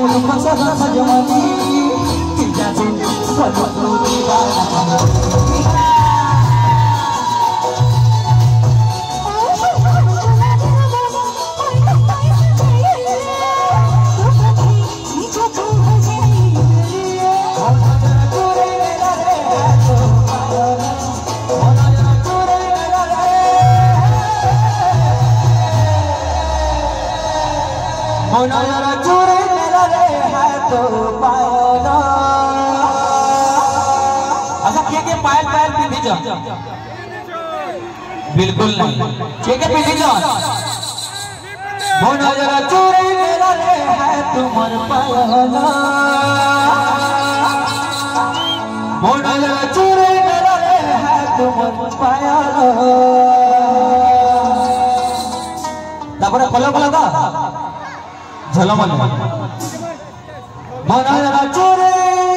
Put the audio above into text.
पायल पायल पीधी जा बिल्कुल नहीं ठीक है पीधी जा मोना जरा चोरी मेरा रे है तुमर पायला मोना जरा चोरी मेरा रे है तुमर पायला तापर कलर कलर का झलमल मोना जरा चोरी